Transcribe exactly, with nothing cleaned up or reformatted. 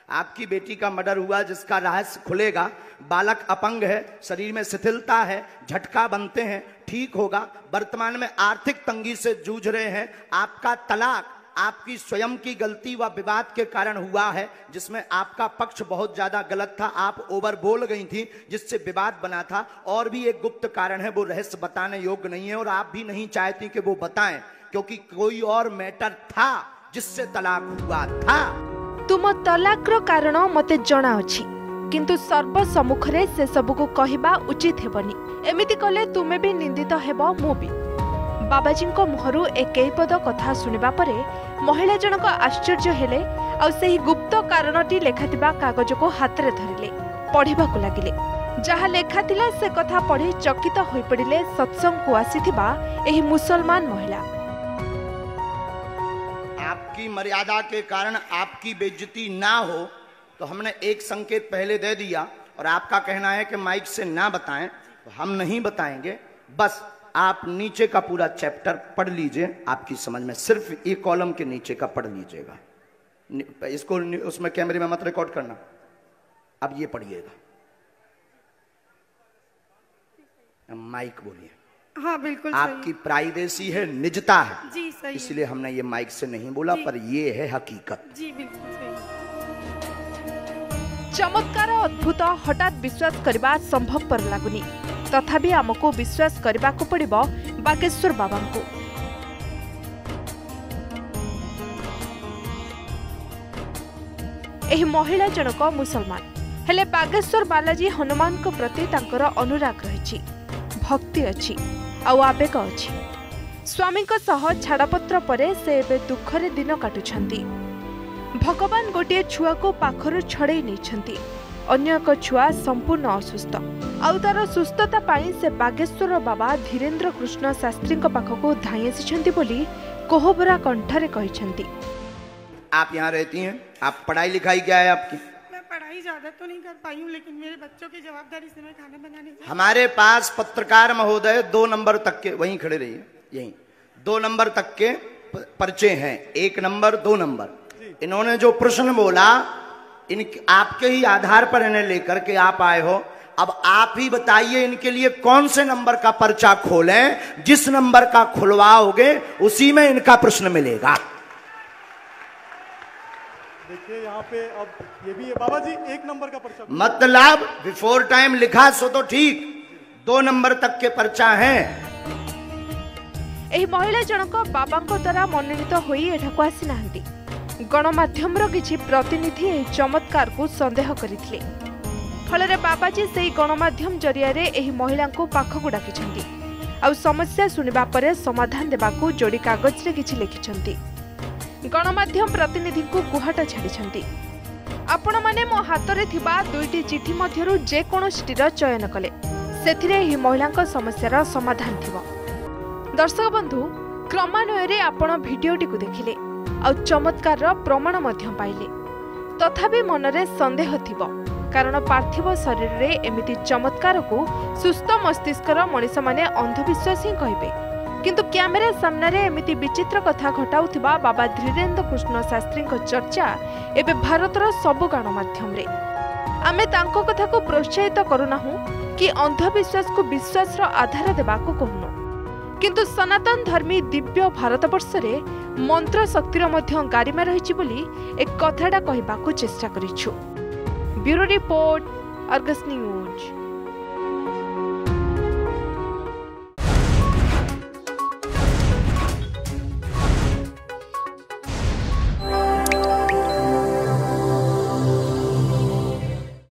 आपकी बेटी का मर्डर हुआ जिसका रहस्य खुलेगा, बालक अपंग है, शरीर में शिथिलता है, झटका बनते हैं, ठीक होगा। वर्तमान में आर्थिक तंगी से जूझ रहे हैं। आपका तलाक आपकी स्वयं की गलती व विवाद के कारण हुआ है, जिसमें आपका पक्ष बहुत ज्यादा गलत था, आप ओवर बोल गई थी जिससे विवाद बना था। और भी एक गुप्त कारण है, वो रहस्य बताने योग्य नहीं है और आप भी नहीं चाहती कि वो बताएं, क्योंकि कोई और मैटर था जिससे तलाक हुआ था। तुम तलाकर कारण मते जणा अछि, किंतु सर्व सम्मुखरे से सब को कहिबा उचित हेबनी। एमिति कले तुमे भी निंदित हेबो, मु भी। बाबाजी मुहरु एक पद कथा सुनिबा परे महिला जनक आश्चर्य हेले आ सेही गुप्त कारणटी लेखाथिबा कागज को हाथ रे धरिले, पढ़िबा को लागिले। जहा लेखा थिला से कथा पढ़ी चकित होई पड़िले सत्संग को आसीथिबा एही मुसलमान महिला। आपकी मर्यादा के कारण आपकी बेइज्जती ना हो तो हमने एक संकेत पहले दे दिया, और आपका कहना है कि माइक से ना बताएं, तो हम नहीं बताएंगे। बस आप नीचे का पूरा चैप्टर पढ़ लीजिए, आपकी समझ में, सिर्फ एक कॉलम के नीचे का पढ़ लीजिएगा। इसको उसमें कैमरे में मत रिकॉर्ड करना। अब ये पढ़िएगा, माइक बोलिए। हाँ बिल्कुल आपकी प्राइवेसी है, निजता है जी, सही, इसलिए हमने ये माइक से नहीं बोला, पर ये है हकीकत जी, बिल्कुल सही। चमत्कार अद्भुत हठात विश्वास करबा संभवपर लागुनी, तथापि आमको विश्वास करबा को पड़िबो बागेश्वर बाबा को। एही महिला जनक मुसलमान हेले बागेश्वर बालाजी हनुमान को प्रति तांकर अनुराग रहिछि, भक्ति अछि आ आवेग अछि। स्वामी को सह छाड़पत्र परे से एबे दुखरे दिन काटुछंती। भगवान गोटे छुआ को पाखरु छड़े नहीं, अन्य एक छुआ संपूर्ण असुस्थ, आउ तार सुस्थता पाई से बागेश्वर बाबा धीरेन्द्र कृष्ण शास्त्री पाखक धाई आसी बोली कोहबरा कंठरे कहिसेंती। आप यहाँ रहती हैं, आप पढ़ाई लिखाई क्या है आपकी? मैं पढ़ाई ज्यादा तो नहीं कर पाई हूँ, लेकिन मेरे बच्चों की जवाबदारी से मैं खाना बनाने। हमारे पास पत्रकार महोदय दो नंबर तक के, वहीं खड़े रहिए, यहीं दो नंबर तक के पर्चे हैं, एक नंबर दो नंबर। इन्होंने जो प्रश्न बोला, इन आपके ही आधार पर इन्हें लेकर के आप आए हो। अब आप ही बताइए इनके लिए कौन से नंबर का पर्चा खोलें, जिस नंबर का खुलवाओगे उसी में इनका प्रश्न मिलेगा। देखिए यहाँ पे अब ये भी है बाबा जी, एक नंबर का पर्चा मतलब बिफोर टाइम लिखा सो तो ठीक, दो नंबर तक के पर्चा हैं। एही महिला जनक बाबा को द्वारा मनोनीत होई एठाको आसी नाहंती। गणमाध्यम किछि प्रतिनिधि एही चमत्कार को संदेह करिथिले, फलरे बाबाजी सेही गणमाध्यम जरिया रे एही महिला को पाखकु डाकिछंती आ समस्या सुनिबा परे समाधान देबाकू जोड़ी कागज रे किछि लिखिछंती। गणमाध्यम प्रतिनिधि को गुहाट छाड़िछंती। आपण माने मो हाथ रे थिबा दुईटी चिठी मध्यरु जे कोनोसिटीर चयन कले, सेथिरे एही महिलांक समस्यार समाधान थिबो। दर्शक बंधु, क्रमान्वय रे आपण भिडियोटी को देखिले आ चमत्कार प्रमाण मध्य पाइले, तथापि मनरे संदेह थिबो, कारण पार्थिव शरीर रे एमिति चमत्कार को सुस्थ मस्तिष्कर मनीष माने अंधविश्वास ही कहबे, किंतु कैमेरा सामने रे एमिति विचित्र कथा घटाउथिबा बाबा धीरेन्द्र कृष्ण शास्त्री को चर्चा एबे भारतर सबु गणमाध्यम रे। आमे तांको कथा को प्रोत्साहित करूनाहु कि अंधविश्वास को विश्वास रो आधार देबा को कहनु, किंतु सनातन धर्मी दिव्य भारतवर्ष रे मंत्र शक्तिर मध्य गारिमा रहिछि बोली एक कथाडा कहबाकू चेष्टा करिछु। Bureau report, Argus news.